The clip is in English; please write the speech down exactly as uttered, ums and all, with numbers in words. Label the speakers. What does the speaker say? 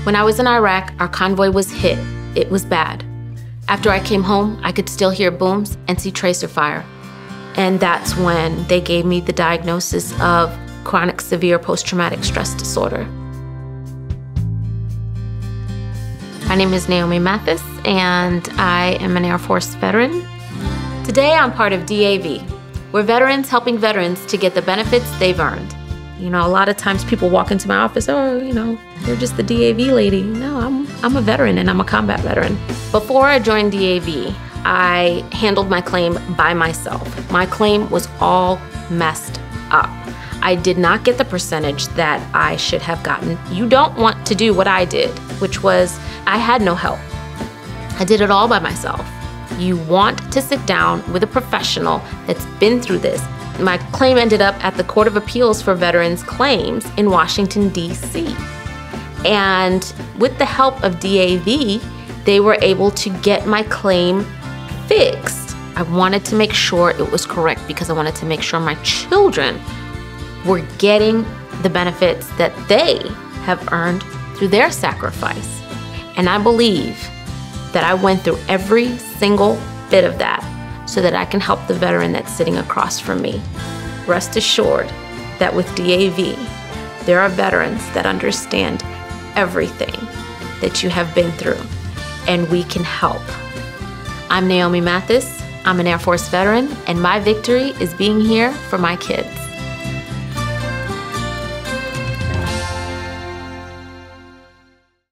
Speaker 1: When I was in Iraq, our convoy was hit. It was bad. After I came home, I could still hear booms and see tracer fire. And that's when they gave me the diagnosis of chronic severe post-traumatic stress disorder. My name is Naomi Mathis, and I am an Air Force veteran. Today, I'm part of D A V. We're veterans helping veterans to get the benefits they've earned. You know, a lot of times people walk into my office, oh, you know, you're just the D A V lady. No, I'm, I'm a veteran and I'm a combat veteran. Before I joined D A V, I handled my claim by myself. My claim was all messed up. I did not get the percentage that I should have gotten. You don't want to do what I did, which was I had no help. I did it all by myself. You want to sit down with a professional that's been through this. My claim ended up at the Court of Appeals for Veterans Claims in Washington, D C And with the help of D A V, they were able to get my claim fixed. I wanted to make sure it was correct because I wanted to make sure my children were getting the benefits that they have earned through their sacrifice. And I believe that I went through every single bit of that so that I can help the veteran that's sitting across from me. Rest assured that with D A V, there are veterans that understand everything that you have been through, and we can help. I'm Naomi Mathis. I'm an Air Force veteran, and my victory is being here for my kids.